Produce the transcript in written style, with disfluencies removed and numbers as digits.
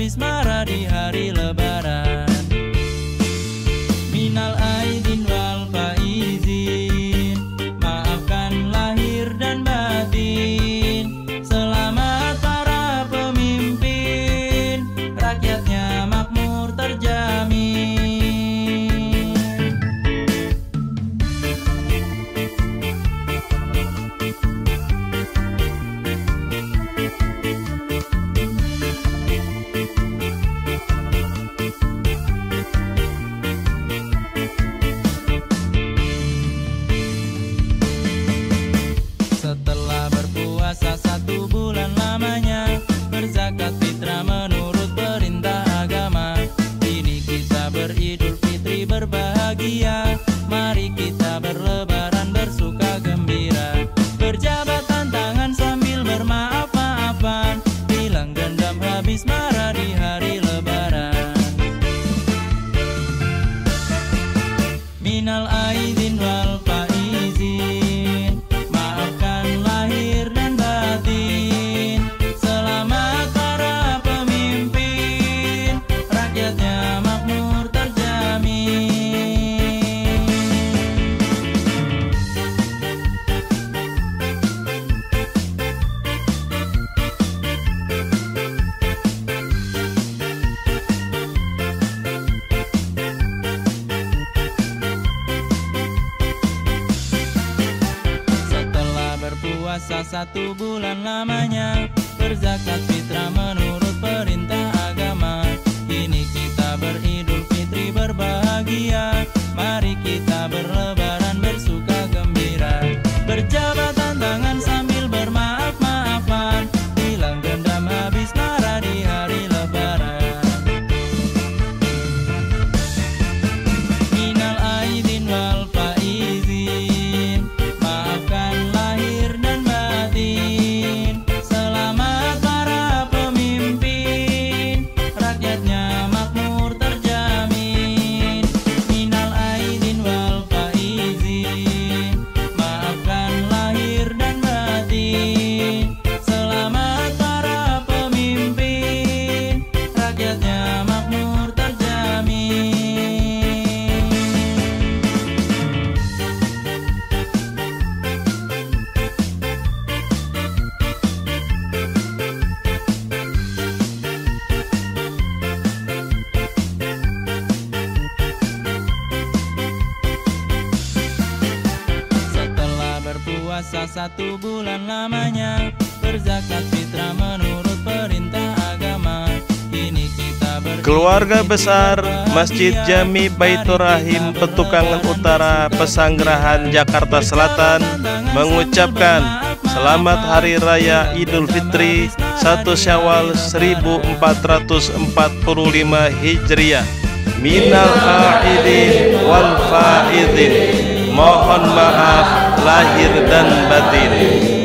habis marah di hari lebaran. Minal aidin wal faizin, maafkan lahir dan batin. Selamat para pemimpin, rakyatnya makmur terjamin. Setelah berpuasa 1 bulan lamanya, berzakat fitrah menurut perintah agama. Kini kita beridul fitri berbahagia, mari kita berlebaran bersuka gembira. Berjabatan tangan sambil bermaaf-maafan, hilang dendam habis marah di hari lebaran. Minal aidin wal faizin, maafkan lahir dan batin. Selamat para pemimpin, rakyatnya makmur terjamin. Setelah berpuasa 1 bulan lamanya, berzakat fitrah menurut perintah agama. Kini kita beridul fitri berbahagia, mari kita berlebaran bersuka gembira. Berjabatan tangan sambil bermaaf-maafan, hilang dendam habis marah di hari lebaran. Minal aidin wal faizin, maafkan lahir dan batin. Selamat para pemimpin, rakyatnya makmur terjamin. Minal aidin wal faizin, maafkan lahir dan batin. Selamat para pemimpin, rakyatnya makmur terjamin. Setelah berpuasa 1 bulan lamanya, berzakat fitrah menurut perintah agama. Kini kita Keluarga besar Masjid Jami Baitur Rahim Petukangan Utara, Pesanggerahan, Jakarta Selatan mengucapkan Selamat Hari Raya Idul Fitri 1 Syawal 1445 Hijriah. Minal aidin wal faizin, mohon maaf lahir dan batin.